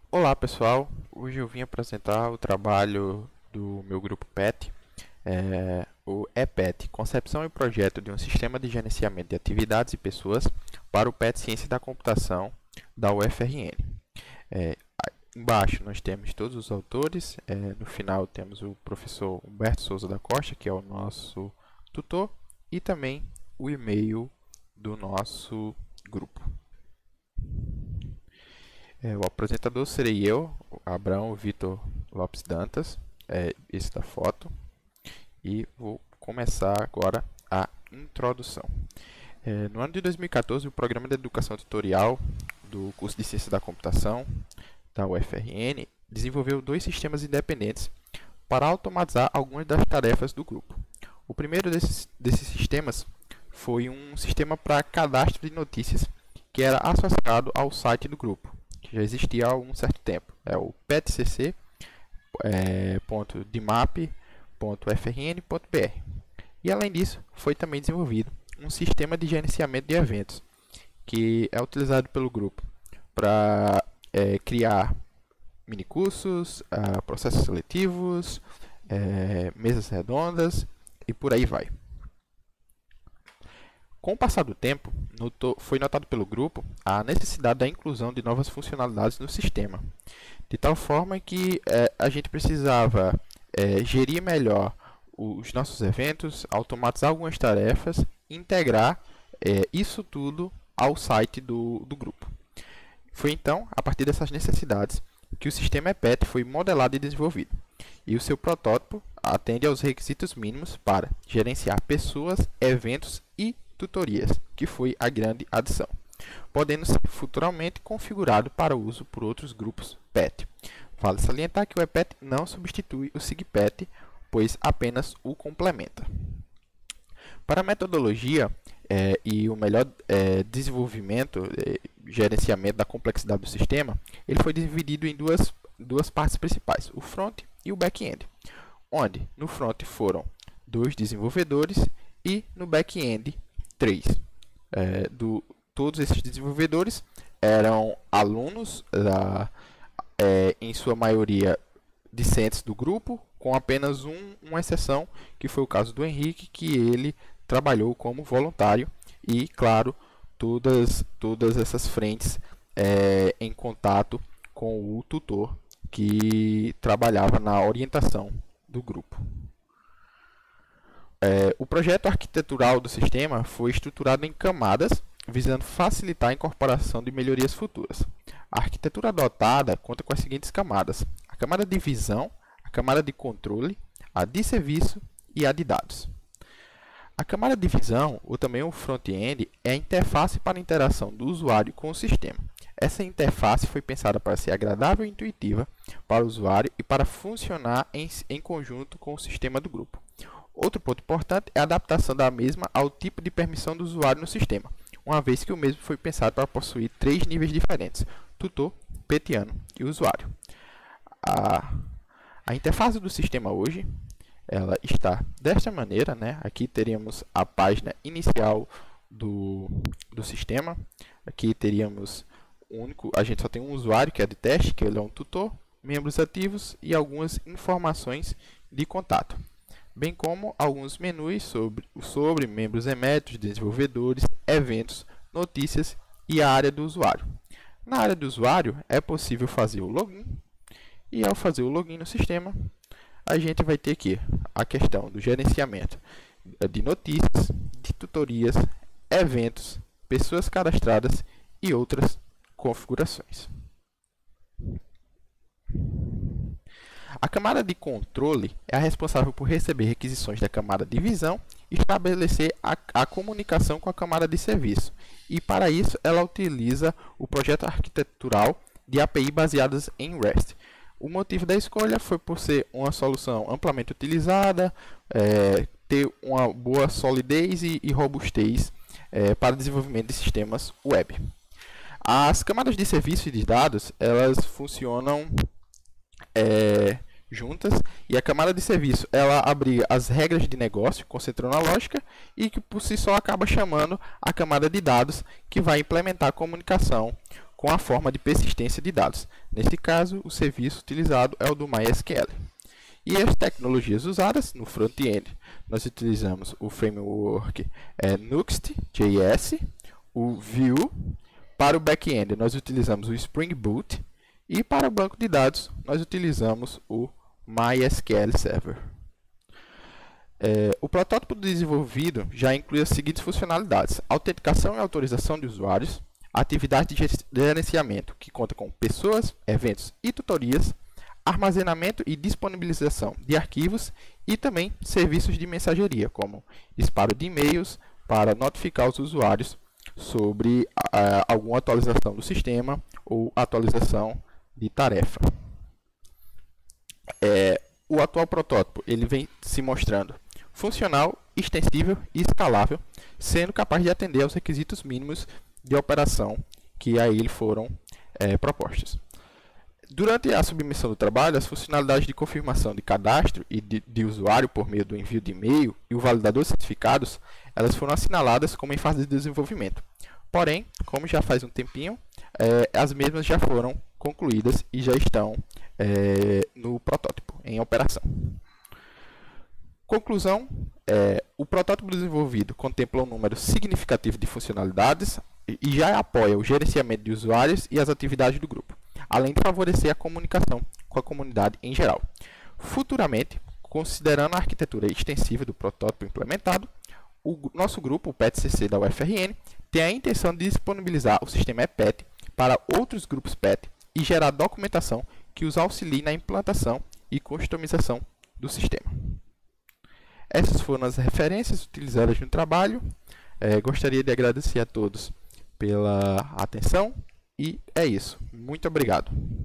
Olá pessoal, hoje eu vim apresentar o trabalho do meu grupo PET, o EPET, Concepção e Projeto de um Sistema de Gerenciamento de Atividades e Pessoas para o PET Ciência da Computação da UFRN. É, Embaixo nós temos todos os autores, no final temos o professor Humberto Souza da Costa, que é o nosso tutor, e também o e-mail do nosso grupo. O apresentador serei eu, Abraão Vitor Lopes Dantas, esse da foto, e vou começar agora a introdução. No ano de 2014, o Programa de Educação Tutorial do curso de Ciência da Computação da UFRN desenvolveu dois sistemas independentes para automatizar algumas das tarefas do grupo. O primeiro desses sistemas foi um sistema para cadastro de notícias que era associado ao site do grupo, que já existia há um certo tempo. É o petcc.dmap.frn.br. E além disso, foi também desenvolvido um sistema de gerenciamento de eventos, que é utilizado pelo grupo para criar minicursos, processos seletivos, mesas redondas e por aí vai. Com o passar do tempo, foi notado pelo grupo a necessidade da inclusão de novas funcionalidades no sistema, de tal forma que a gente precisava gerir melhor os nossos eventos, automatizar algumas tarefas e integrar isso tudo ao site do grupo. Foi então, a partir dessas necessidades, que o sistema EPET foi modelado e desenvolvido, e o seu protótipo atende aos requisitos mínimos para gerenciar pessoas, eventos e tutorias, que foi a grande adição, podendo ser futuramente configurado para uso por outros grupos PET. Vale salientar que o EPET não substitui o SIGPET, pois apenas o complementa. Para a metodologia e o melhor desenvolvimento, gerenciamento da complexidade do sistema, ele foi dividido em duas partes principais, o front e o back-end, onde no front foram 2 desenvolvedores e no back-end 3. Todos esses desenvolvedores eram alunos, em sua maioria discentes do grupo, com apenas uma exceção, que foi o caso do Henrique, que ele trabalhou como voluntário e, claro, todas essas frentes em contato com o tutor que trabalhava na orientação do grupo. O projeto arquitetural do sistema foi estruturado em camadas, visando facilitar a incorporação de melhorias futuras. A arquitetura adotada conta com as seguintes camadas: a camada de visão, a camada de controle, a de serviço e a de dados. A camada de visão, ou também o front-end, é a interface para a interação do usuário com o sistema. Essa interface foi pensada para ser agradável e intuitiva para o usuário e para funcionar em conjunto com o sistema do grupo. Outro ponto importante é a adaptação da mesma ao tipo de permissão do usuário no sistema, uma vez que o mesmo foi pensado para possuir 3 níveis diferentes: tutor, petiano e usuário. A interface do sistema hoje ela está desta maneira, né? Aqui teríamos a página inicial do sistema. Aqui teríamos a gente só tem um usuário que é de teste, que ele é um tutor, membros ativos e algumas informações de contato, bem como alguns menus sobre membros eméritos, desenvolvedores, eventos, notícias e a área do usuário. Na área do usuário é possível fazer o login, e ao fazer o login no sistema, a gente vai ter aqui a questão do gerenciamento de notícias, de tutorias, eventos, pessoas cadastradas e outras configurações. A camada de controle é a responsável por receber requisições da camada de visão e estabelecer a comunicação com a camada de serviço. E para isso ela utiliza o projeto arquitetural de API baseadas em REST. O motivo da escolha foi por ser uma solução amplamente utilizada, ter uma boa solidez e robustez para o desenvolvimento de sistemas web. As camadas de serviço e de dados, elas funcionam juntas, e a camada de serviço ela abriga as regras de negócio, concentrando a lógica, e que por si só acaba chamando a camada de dados, que vai implementar a comunicação com a forma de persistência de dados. Nesse caso, o serviço utilizado é o do MySQL. E as tecnologias usadas no front-end, nós utilizamos o framework Nuxt.js, o Vue. Para o back-end, nós utilizamos o Spring Boot. E para o banco de dados, nós utilizamos o MySQL Server. O protótipo desenvolvido já inclui as seguintes funcionalidades: autenticação e autorização de usuários, atividade de gerenciamento, que conta com pessoas, eventos e tutorias, armazenamento e disponibilização de arquivos e também serviços de mensageria, como disparo de e-mails para notificar os usuários sobre alguma atualização do sistema ou atualização de tarefa. O atual protótipo ele vem se mostrando funcional, extensível e escalável, sendo capaz de atender aos requisitos mínimos de operação que a ele foram propostos. Durante a submissão do trabalho, as funcionalidades de confirmação de cadastro e de usuário por meio do envio de e-mail e o validador de certificados, elas foram assinaladas como em fase de desenvolvimento. Porém, como já faz um tempinho, as mesmas já foram concluídas e já estão no protótipo, em operação. Conclusão, o protótipo desenvolvido contempla um número significativo de funcionalidades e já apoia o gerenciamento de usuários e as atividades do grupo, além de favorecer a comunicação com a comunidade em geral. Futuramente, considerando a arquitetura extensiva do protótipo implementado, o nosso grupo, o PET-CC da UFRN, tem a intenção de disponibilizar o sistema ePET para outros grupos PET e gerar documentação que os auxilie na implantação e customização do sistema. Essas foram as referências utilizadas no trabalho. Gostaria de agradecer a todos pela atenção e é isso. Muito obrigado.